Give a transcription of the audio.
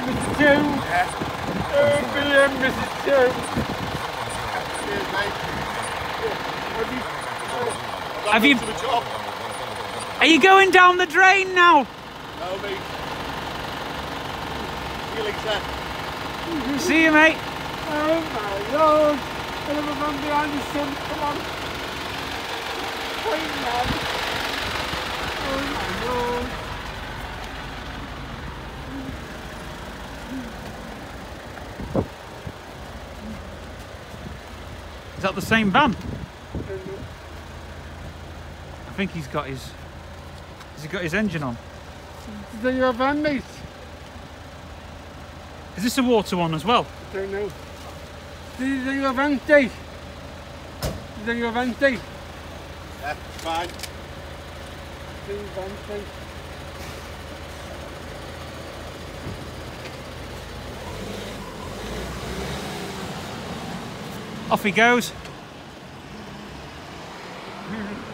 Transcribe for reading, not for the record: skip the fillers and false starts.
Mrs. Jones. Oh, Billy and Mrs. Jones. Cheers, mate. Have you? Are you going down the drain now? No, mate. See you later. See you, mate. Oh my Lord. I have a man behind the sun. Come on. Wait, man. Oh my Lord. Is that the same van? I think he's got his. Has he got his engine on? Is that your van, mate? Is this a water one as well? I don't know. Is that your van, Dave? Is that your van, Dave? Yeah, fine. Is that your van, Dave? Off he goes.